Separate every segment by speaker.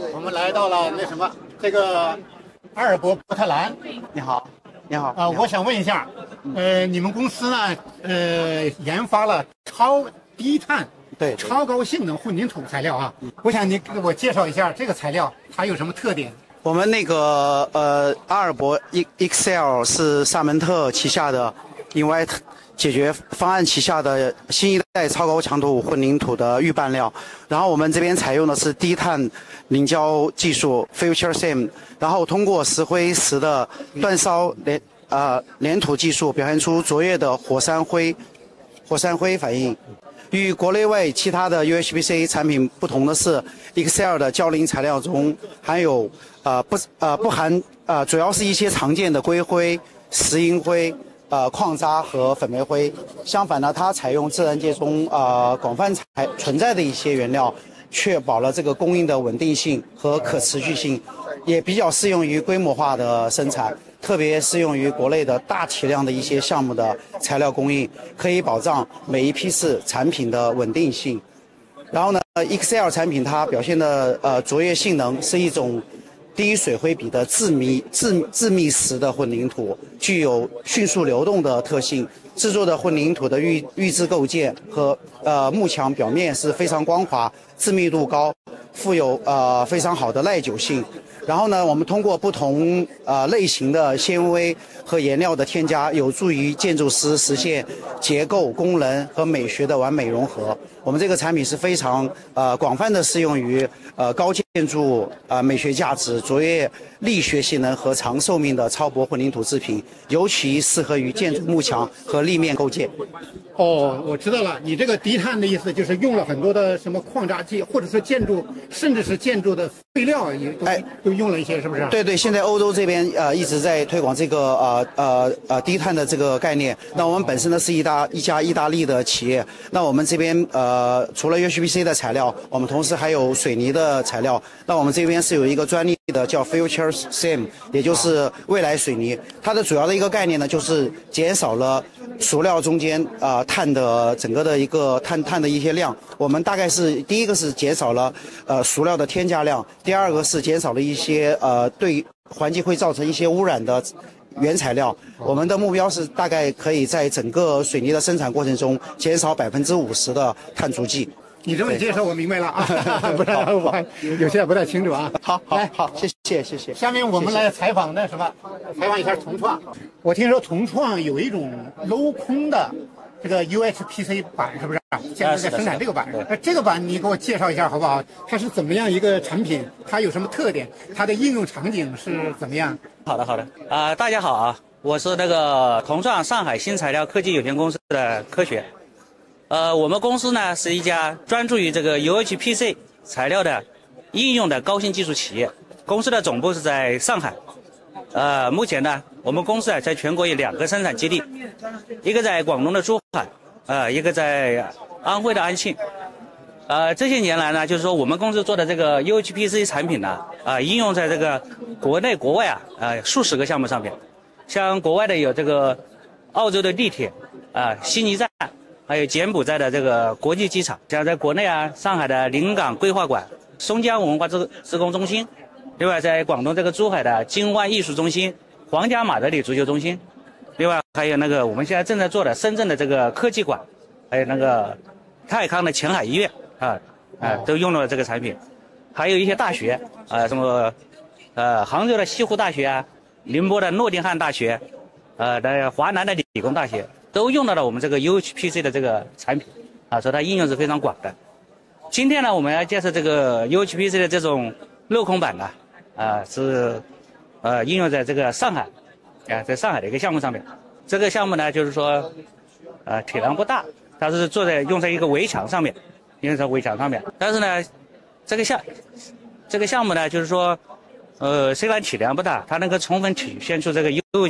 Speaker 1: 我们来到了那什么这个阿尔伯波特兰。
Speaker 2: 你好，你好。
Speaker 1: 我想问一下，你们公司呢，研发了超低碳、超高性能混凝土材料啊。我想你给我介绍一下这个材料它有什么特点？
Speaker 2: 我们那个阿尔伯 Excel 是萨门特旗下的Invite解决方案旗下的新一代超高强度混凝土的预拌料，然后我们这边采用的是低碳凝胶技术 Future Sim， 然后通过石灰石的煅烧粘土技术，表现出卓越的火山灰反应。与国内外其他的 UHPC 产品不同的是 ，Excel 的胶磷材料中含有不含主要是一些常见的硅灰、石英灰。矿渣和粉煤灰，相反呢，它采用自然界中广泛存在的一些原料，确保了这个供应的稳定性和可持续性，也比较适用于规模化的生产，特别适用于国内的大体量的一些项目的材料供应，可以保障每一批次产品的稳定性。然后呢 ，Excel 产品它表现的卓越性能是一种低水灰比的致密实的混凝土，具有迅速流动的特性。制作的混凝土的预制构件和幕墙表面是非常光滑、致密度高，富有非常好的耐久性。然后呢，我们通过不同类型的纤维和颜料的添加，有助于建筑师实现结构、功能和美学的完美融合。我们这个产品是非常广泛的适用于高建筑美学价值、卓越力学性能和长寿命的超薄混凝土制品，尤其适合于建筑幕墙和立面构件。
Speaker 1: 哦，我知道了，你这个低碳的意思就是用了很多的什么矿渣剂，或者是建筑，甚至是建筑的废料也都用了一些，是不是？
Speaker 2: 对对，现在欧洲这边一直在推广这个低碳的这个概念。那我们本身呢是一家意大利的企业，那我们这边除了 UHPC 的材料，我们同时还有水泥的材料。那我们这边是有一个专利的叫 Future Sim， 也就是未来水泥。它的主要的一个概念呢，就是减少了塑料中间碳的整个的一个碳的一些量。我们大概是第一个是减少了塑料的添加量，第二个是减少了一些对环境会造成一些污染的原材料。我们的目标是大概可以在整个水泥的生产过程中减少50%的碳足迹。
Speaker 1: 你这么介绍我明白了啊，不然我还有些不太清楚啊。
Speaker 2: 好，谢谢。
Speaker 1: 下面我们来采访那什么，采访一下同创。我听说同创有一种镂空的这个 UHPC 板，是不是？现在在生产这个板。这个板你给我介绍一下好不好？它是怎么样一个产品？它有什么特点？它的应用场景是怎么样？
Speaker 3: 好的。大家好啊，我是那个同创上海新材料科技有限公司的科学。我们公司呢是一家专注于这个 UHPC 材料的应用的高新技术企业。公司的总部是在上海。目前呢，我们公司在全国有2个生产基地，一个在广东的珠海，一个在安徽的安庆。这些年来呢，就是说我们公司做的这个 UHPC 产品呢，应用在这个国内国外数十个项目上面。像国外的有这个澳洲的地铁，悉尼站。还有柬埔寨的这个国际机场，像在国内上海的临港规划馆、松江文化职工中心，另外在广东这个珠海的金湾艺术中心、皇家马德里足球中心，另外还有那个我们现在正在做的深圳的这个科技馆，还有那个泰康的前海医院都用了这个产品。还有一些大学什么杭州的西湖大学宁波的诺丁汉大学，华南的理工大学。都用到了我们这个 UHPC 的这个产品所以它应用是非常广的。今天呢，我们要介绍这个 UHPC 的这种镂空板呢，是应用在这个上海在上海的一个项目上面。这个项目呢，就是说体量不大，它是用在一个围墙上面，但是呢，这个项目呢，就是说虽然体量不大，它能够充分体现出这个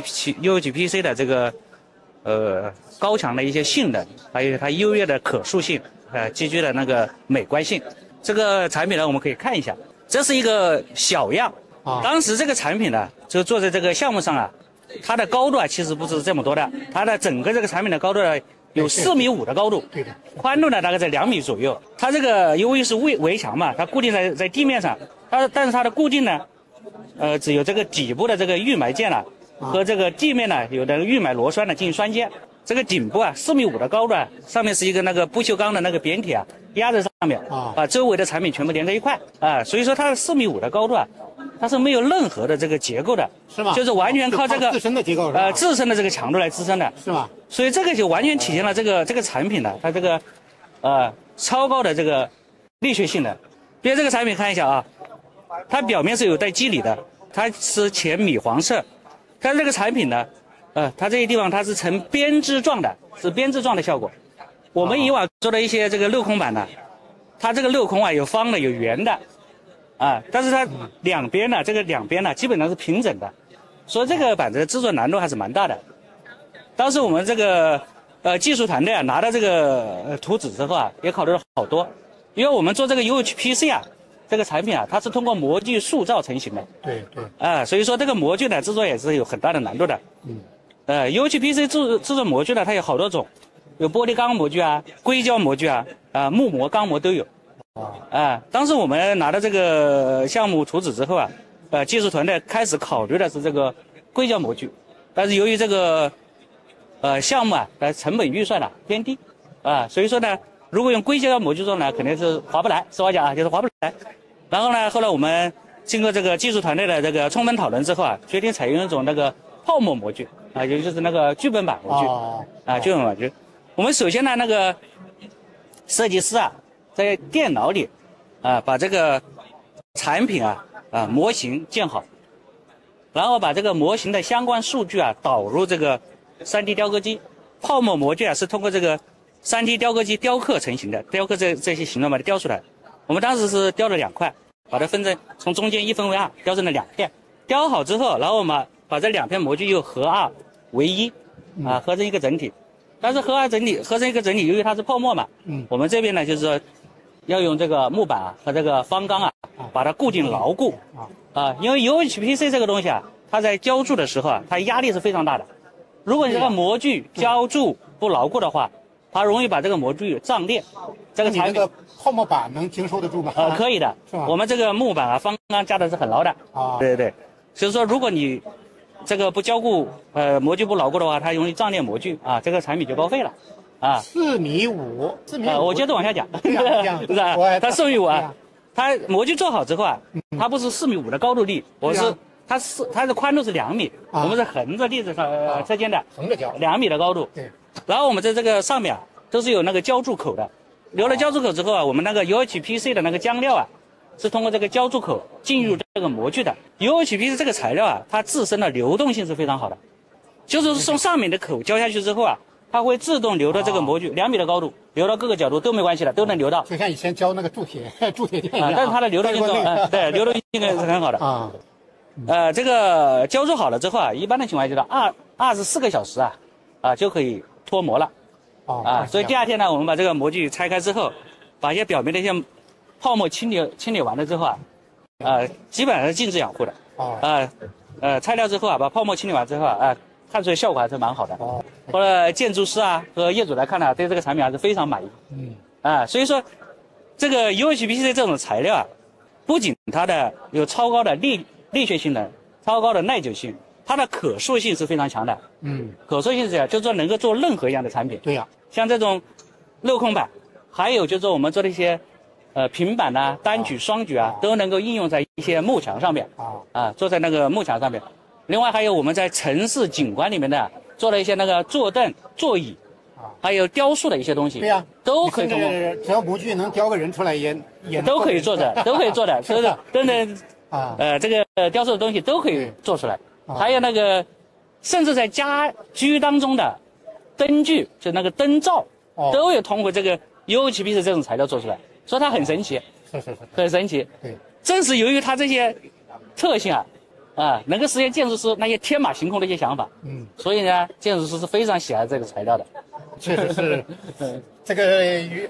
Speaker 3: UHPC 的这个高强的一些性能，还有它优越的可塑性，极具的那个美观性。这个产品呢，我们可以看一下，这是一个小样。当时这个产品呢，就做在这个项目上它的高度其实不是这么多的，它的整个这个产品的高度有4.5米的高度，
Speaker 1: 对的，
Speaker 3: 宽度呢大概在2米左右。它这个由于是围墙嘛，它固定在地面上，但是它的固定呢，只有这个底部的这个预埋件了和这个地面呢有的预埋螺栓呢进行栓接。这个顶部啊4.5米的高度啊，上面是一个那个不锈钢的那个扁铁啊压在上面把周围的产品全部连在一块啊，所以说它的4.5米的高度啊，它是没有任何的这个结构的，
Speaker 1: 是吗？
Speaker 3: 就是完全靠这个
Speaker 1: 自身的结构，
Speaker 3: 自身的这个强度来支撑的，
Speaker 1: 是吗？
Speaker 3: 所以这个就完全体现了这个产品呢，它这个超高的这个力学性能。比如这个产品看一下啊，它表面是有带肌理的，它是浅米黄色，但是这个产品呢，它这些地方它是呈编织状的，是编织状的效果。我们以往做的一些这个镂空板呢，它这个镂空啊有方的有圆的，但是它两边呢基本上是平整的，所以这个板子的制作难度还是蛮大的。当时我们这个技术团队啊拿到这个图纸之后啊，也考虑了好多，因为我们做这个 UHPC 啊这个产品啊，它是通过模具塑造成型的，
Speaker 1: 对，
Speaker 3: 所以说这个模具呢制作也是有很大的难度的。UHPC 制作模具呢，它有好多种，有玻璃钢模具啊、硅胶模具啊、木模、钢模都有。当时我们拿到这个项目图纸之后啊，技术团队开始考虑的是这个硅胶模具，但是由于这个项目啊成本预算呢偏低所以说呢，如果用硅胶模具做呢，肯定是划不来，实话讲就是划不来。然后呢，后来我们经过这个技术团队的这个充分讨论之后啊，决定采用一种那个泡沫模具也就是那个剧本板模具剧本板模具。我们首先呢，那个设计师在电脑里把这个产品模型建好，然后把这个模型的相关数据导入这个 3D 雕刻机。泡沫模具是通过这个 3D 雕刻机雕刻成型的，雕刻这些形状把它雕出来。我们当时是雕了2块，把它分成从中间1分为2，雕成了2片。雕好之后，然后我们把这2片模具又合2为1，合成一个整体。但是合成一个整体，由于它是泡沫嘛，我们这边呢就是说要用这个木板和这个方钢把它固定牢固因为 UHPC 这个东西它在浇铸的时候它压力是非常大的。如果你这个模具浇铸不牢固的话，它容易把这个模具胀裂。这个产品，
Speaker 1: 你这个泡沫板能经受得住吗？
Speaker 3: 可以的，是吧？我们这个木板方钢加的是很牢的对，所以说如果你这个不浇固模具不牢固的话，它容易胀裂模具这个产品就报废了
Speaker 1: 4.5米，
Speaker 3: 我接着往下讲，是吧？它4.5米它模具做好之后它不是4.5米的高度立，它的宽度是2米，我们是横着立着车间的，
Speaker 1: 横着浇
Speaker 3: 2米的高度。
Speaker 1: 对，
Speaker 3: 然后我们在这个上面都是有那个浇铸口的，留了浇铸口之后我们那个 UHPC 的那个浆料是通过这个浇铸口进入这个模具的。UHPC 这个材料它自身的流动性是非常好的，就是从上面的口浇下去之后它会自动流到这个模具2米的高度，流到各个角度都没关系的，都能流到。
Speaker 1: 就像以前浇那个铸铁店一样
Speaker 3: 但是它的流动性对，流动性是很好的这个浇铸好了之后一般的情况就是24个小时就可以脱模了所以第2天呢，我们把这个模具拆开之后，把一些表面的一些泡沫清理完了之后基本上是静置养护的拆掉之后把泡沫清理完之后看出来效果还是蛮好的后来建筑师和业主来看对这个产品还是非常满意所以说这个 UHPC 这种材料不仅它的有超高的力学性能，超高的耐久性，它的可塑性是非常强的可塑性是这样，就是说能够做任何一样的产品。
Speaker 1: 对
Speaker 3: 像这种镂空板，还有就是我们做的一些平板单举双举都能够应用在一些幕墙上面做在那个幕墙上面。另外还有我们在城市景观里面的做了一些那个坐凳座椅还有雕塑的一些东西，都可以通过，
Speaker 1: 只要模具能雕个人出来也
Speaker 3: 都可以做的，都可以做的，所以说都能这个雕塑的东西都可以做出来。还有那个甚至在家居当中的灯具，就那个灯罩都有通过这个 UHPC 这种材料做出来，所以它很神奇，
Speaker 1: 是
Speaker 3: 很神奇。
Speaker 1: 对，
Speaker 3: 正是由于它这些特性能够实现建筑师那些天马行空的一些想法所以呢，建筑师是非常喜爱这个材料的。
Speaker 1: 确实是这个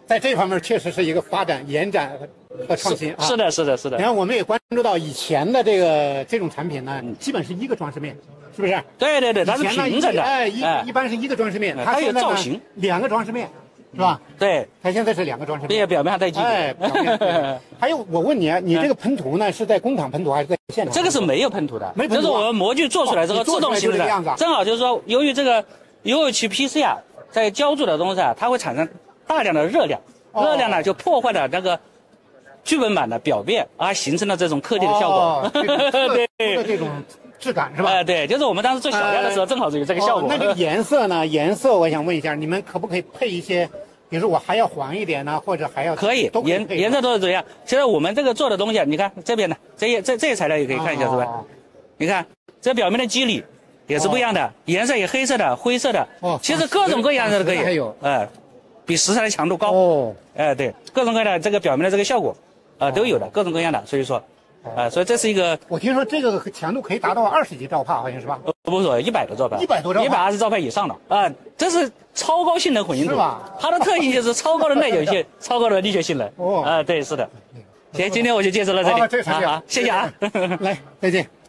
Speaker 1: 在这方面确实是一个发展、延展和创新啊。
Speaker 3: 是的，是的，是的。
Speaker 1: 然后我们也关注到以前的这种产品呢，基本是一个装饰面，是不是？
Speaker 3: 对对对，它是平整的，
Speaker 1: 哎，一般是一个装饰面，
Speaker 3: 它有造型，
Speaker 1: 两个装饰面，是吧？
Speaker 3: 对，
Speaker 1: 它现在是两个装饰面，
Speaker 3: 对，表面还带基底。
Speaker 1: 哎，表面。还有，我问你啊，你这个喷涂呢是在工厂喷涂还是在现场？
Speaker 3: 这个是没有喷涂的，
Speaker 1: 没喷涂，
Speaker 3: 就是我们模具做出来之后自动形成的。正好就是说，由于这个UHPC 啊，在浇筑的东西啊，它会产生大量的热量，热量呢就破坏了那个聚苯板的表面，而形成了这种颗粒的效果。
Speaker 1: 对，这种质感是吧？
Speaker 3: 对，就是我们当时做小料的时候，正好是有这个效果。
Speaker 1: 那这个颜色呢？颜色我想问一下，你们可不可以配一些？比如说我还要黄一点呢，或者还要
Speaker 3: 可以颜色都是怎样？其实我们这个做的东西，你看这边的这些材料也可以看一下，是吧？你看这表面的肌理也是不一样的，颜色也黑色的、灰色的，其实各种各样的都可以。
Speaker 1: 还有
Speaker 3: 比石材的强度高。对，各种各样的这个表面的这个效果都有的，各种各样的，所以说。所以这是一个，
Speaker 1: 我听说这个强度可以达到20级兆帕，好像是吧？
Speaker 3: 不是100多兆帕
Speaker 1: ，100多兆帕
Speaker 3: ，120兆帕以上的这是超高性能混凝土，
Speaker 1: 是吧？
Speaker 3: 它的特性就是超高的耐久性，超高的力学性能。对，是的。行，今天我就介绍到这里。
Speaker 1: 好，
Speaker 3: 谢谢啊。
Speaker 1: 来，再见。